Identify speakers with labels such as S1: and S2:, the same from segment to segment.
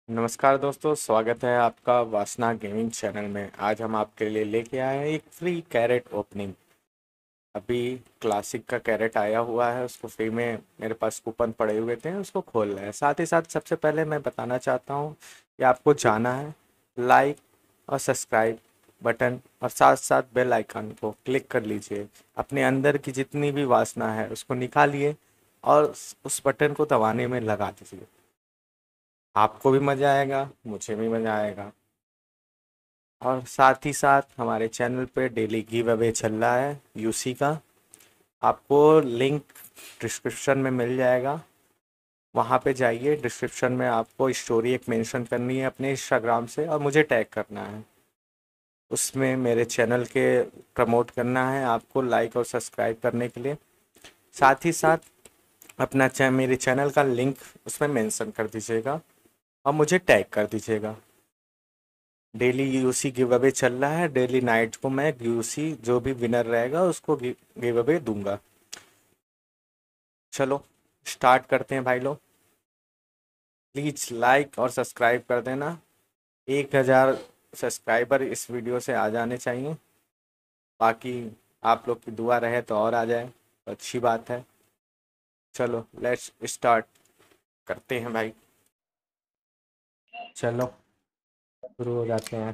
S1: नमस्कार दोस्तों, स्वागत है आपका वासना गेमिंग चैनल में। आज हम आपके लिए लेके आए हैं एक फ्री कैरेट ओपनिंग। अभी क्लासिक का कैरेट आया हुआ है, उसको फ्री में मेरे पास कूपन पड़े हुए थे, उसको खोल रहे हैं। साथ ही साथ सबसे पहले मैं बताना चाहता हूँ कि आपको जाना है लाइक और सब्सक्राइब बटन और साथ साथ बेल आइकन को क्लिक कर लीजिए। अपने अंदर की जितनी भी वासना है उसको निकालिए और उस बटन को दबाने में लगा दीजिए। आपको भी मज़ा आएगा, मुझे भी मज़ा आएगा। और साथ ही साथ हमारे चैनल पे डेली गिव अवे चल रहा है यूसी का। आपको लिंक डिस्क्रिप्शन में मिल जाएगा, वहाँ पे जाइए। डिस्क्रिप्शन में आपको स्टोरी एक मेंशन करनी है अपने इंस्टाग्राम से और मुझे टैग करना है, उसमें मेरे चैनल के प्रमोट करना है आपको लाइक और सब्सक्राइब करने के लिए। साथ ही साथ मेरे चैनल का लिंक उसमें मेंशन कर दीजिएगा और मुझे टैग कर दीजिएगा। डेली यूसी गिव अवे चल रहा है। डेली नाइट को मैं यूसी जो भी विनर रहेगा उसको गिव अवे दूंगा। चलो स्टार्ट करते हैं भाई लोग। प्लीज़ लाइक और सब्सक्राइब कर देना। 1000 सब्सक्राइबर इस वीडियो से आ जाने चाहिए। बाकी आप लोग की दुआ रहे तो और आ जाए तो अच्छी बात है। चलो लेट्स स्टार्ट करते हैं भाई। चलो शुरू हो जाते हैं।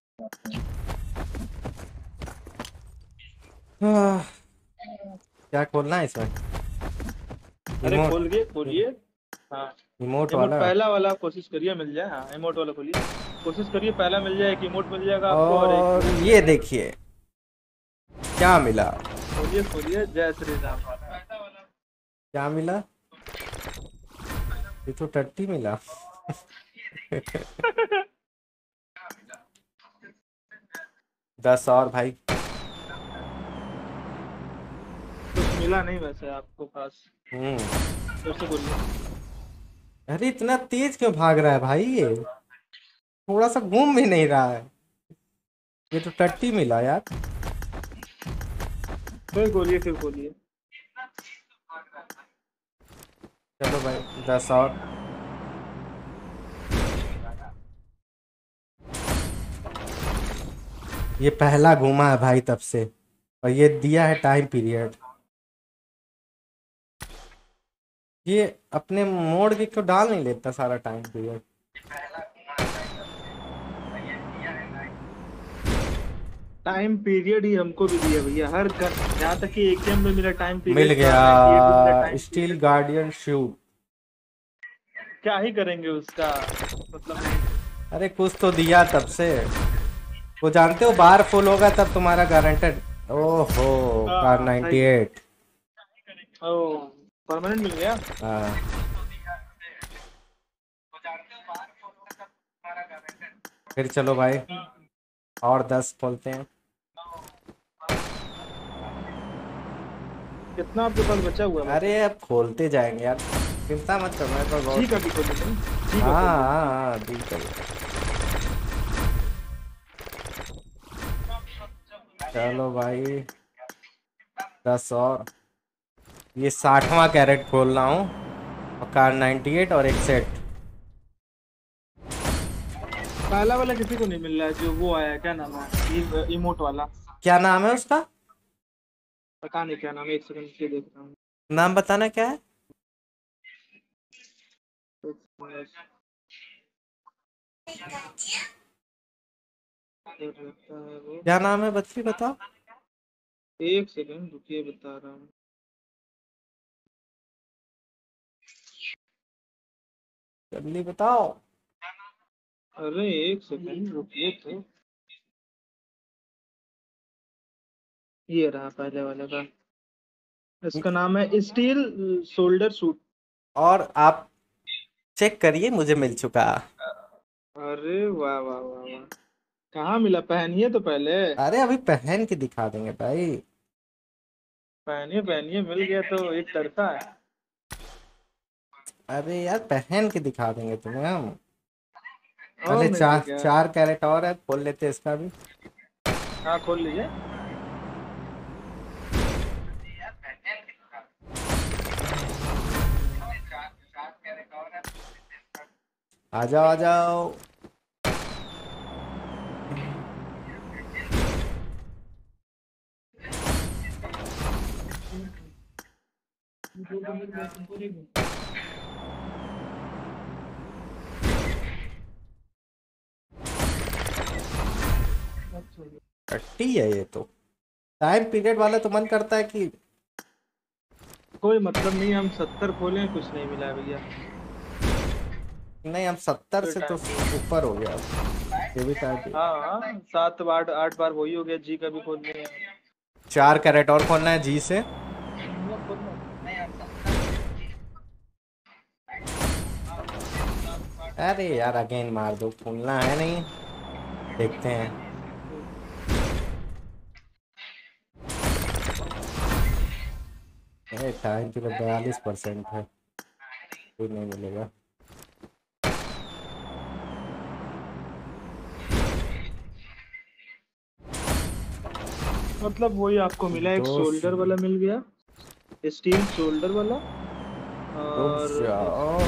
S1: आह, क्या खोलना है इसमें?
S2: अरे
S1: रिमोट?
S2: खोल के खोलिए। हाँ,
S1: रिमोट
S2: इमोट
S1: वाला?
S2: पहला वाला कोशिश करिए मिल जाए। हाँ, इमोट वाला खोलिए, कोशिश करिए पहला मिल जाए। एक इमोट मिल जाएगा आपको और एक
S1: और
S2: वो मिल
S1: ये
S2: जाएगा।
S1: देखिए क्या मिला।
S2: खोलिए खोलिए, जय श्री राम।
S1: क्या मिला? ये तो टट्टी मिला। 10 और भाई।
S2: कुछ मिला नहीं वैसे आपको पास।
S1: हम्म।
S2: फिर से खोलिए।
S1: अरे इतना तेज क्यों भाग रहा है भाई ये? थोड़ा सा घूम भी नहीं रहा है। ये तो टट्टी मिला यार।
S2: फिर खोलिए फिर खोलिए।
S1: चलो भाई 10 और। ये पहला घूमा है भाई तब से, और ये दिया है टाइम पीरियड। ये अपने मोड़ के क्यों डाल नहीं लेता सारा टाइम पीरियड?
S2: टाइम पीरियड ही हमको भी दिया भैया। यहाँ तक कि एकेएम में मेरा टाइम
S1: मिल
S2: पीरियड था,
S1: गया
S2: 98 में मेरा टाइम
S1: स्टील
S2: पीरियड था।
S1: Guardian shoot.
S2: क्या ही करेंगे उसका, मतलब नहीं।
S1: अरे कुछ तो दिया तब से। वो जानते हो बार फुल होगा तब तुम्हारा गारंटेड। ओहो कार
S2: हाँ सही।
S1: 98।
S2: ओ, परमानेंट मिल गया।
S1: हाँ। फिर चलो भाई और 10 खोलते हैं।
S2: कितना आपके पास बचा हुआ है वैसे?
S1: अरे अब खोलते जाएंगे यार, चिंता मत करो मेरे पास
S2: जी
S1: बहुत।
S2: का भी खोलिए नहीं। जी का
S1: हाँ
S2: खोलिए।
S1: हाँ हाँ दी चलो। चलो भाई 10 और। ये 60वां कैरेट खोल रहा हूँ, और कार 98 और एक सेट।
S2: पहला वाला किसी को नहीं मिल रहा है जो वो आया है, क्या नाम है, इमोट वाला।
S1: क्या नाम है उसका?
S2: पता नहीं क्या नाम है, एक सेकंड से देख रहा हूँ।
S1: नाम बताना क्या है?
S2: एक लगता है वो।
S1: क्या नाम है बच्ची बताओ।
S2: एक सेकंड रुकिए, बता रहा हूँ।
S1: जल्दी बताओ।
S2: अरे एक सेकंड रुकिए तो। ये रहा पहले वाले का। इसका नाम है स्टील शोल्डर सूट।
S1: और आप चेक करिए मुझे मिल चुका।
S2: अरे वाह वाह वाह वाह। कहाँ मिला? पहनिए तो पहले।
S1: अरे अभी पहन के दिखा देंगे भाई।
S2: पहनिए पहनिए, मिल गया तो एक तरफा है।
S1: अरे यार पहन के दिखा देंगे तुम्हें हम।
S2: और
S1: पहले
S2: नहीं तो
S1: चार
S2: क्या।
S1: 4 कैरेट और है, खोल लेते हैं इसका भी।
S2: हाँ खोल लीजिए।
S1: आ जाओ आ जाओ। टट्टी है ये तो। टाइम पीरियड वाला तो मन करता है कि
S2: कोई मतलब नहीं, हम 70 खोले कुछ नहीं मिला भैया।
S1: नहीं, हम 70
S2: कोई
S1: से तो
S2: टाइम नहीं।
S1: ऊपर हो गया। ये भी टाइम।
S2: हाँ हाँ, 7 8 8 बार वही हो गया, जी का भी खोल लिया।
S1: 4 कैरेट और खोलना है जी से। अरे यार अगेन मार दो, खोलना है नहीं। देखते हैं। टाइम पीरियड 42% है, कोई नहीं मिलेगा।
S2: मतलब वही आपको मिला, एक
S1: दो
S2: शोल्डर वाला मिल गया, स्टील शोल्डर वाला।
S1: रुक
S2: और
S1: जाओ।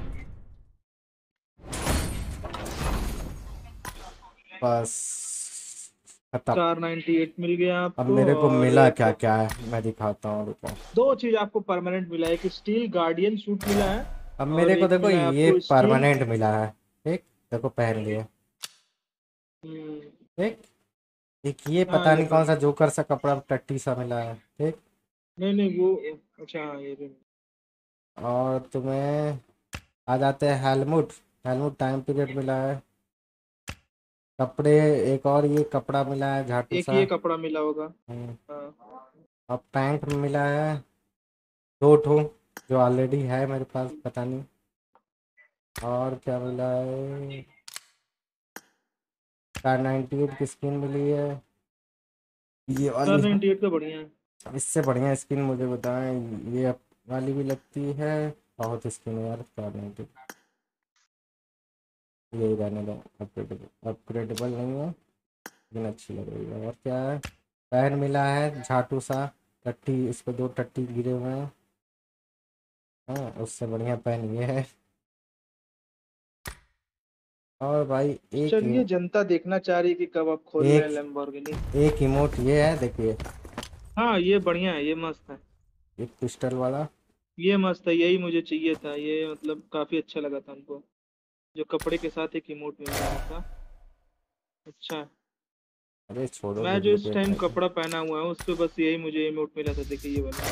S1: बस खत्म।
S2: 498 मिल गया
S1: अब
S2: आपको,
S1: मेरे को
S2: और
S1: मिला क्या
S2: एक
S1: क्या है मैं दिखाता हूँ, रुको।
S2: दो चीज आपको परमानेंट मिला है, एक स्टील गार्डियन सूट मिला है,
S1: अब
S2: और
S1: मेरे को
S2: एक
S1: देखो
S2: मिला है
S1: ये
S2: आपको स्टील।
S1: परमानेंट मिला है। ठीक, देखो पहन लिए।
S2: हम्म,
S1: ठीक। एक ये
S2: हाँ
S1: पता
S2: ये
S1: नहीं कौन सा
S2: बढ़िया।
S1: जोकर सा कपड़ा टट्टी सा मिला है। ठीक।
S2: नहीं नहीं वो, अच्छा हाँ ये भी।
S1: और तुम्हें आ जाते हैं हेलमुट। हेलमुट टाइम पीरियड मिला है। कपड़े, एक और ये कपड़ा मिला है झाटू
S2: एक
S1: सा।
S2: ये कपड़ा मिला होगा।
S1: हम्म,
S2: हाँ।
S1: अब पैंट मिला है 2 ठो, जो ऑलरेडी है मेरे पास, पता नहीं। और क्या मिला है, 498 की स्किन मिली है, ये वाली है।
S2: 498 का बढ़िया है।
S1: इससे बढ़िया स्किन मुझे बताएं, ये वाली भी लगती है। बहुत स्किन है यार 490। यही रहने दो, अपग्रेडेबल अपग्रेडेबल नहीं है लेकिन अच्छी लग रही है। और क्या है, पैन मिला है झाटू सा, टट्टी, इस पे 2 टट्टी गिरे हुए हैं। हाँ, उससे बढ़िया पैन ये है। और भाई
S2: चलिए, जनता देखना चाह रही है कि कब आप खोल रहे हैं
S1: एक
S2: लैम्बोर्गिनी।
S1: एक इमोट ये है, देखिए।
S2: हाँ ये बढ़िया है, ये मस्त है।
S1: एक पिस्टल वाला।
S2: ये मस्त है, यही मुझे चाहिए था, ये मतलब काफी अच्छा लगा था हमको, जो कपड़े के साथ एक इमोट मिल रहा था। अच्छा है।
S1: अरे छोड़ो,
S2: मैं जो इस
S1: डुप्लीकेट
S2: टाइम
S1: है तो।
S2: कपड़ा पहना हुआ है उस पे बस यही मुझे इमोट मिला था, देखिए ये वाला।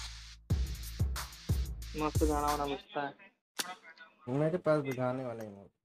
S2: मस्त गाना वाना बजता है।
S1: मेरे पास दिखाने वाला इमोट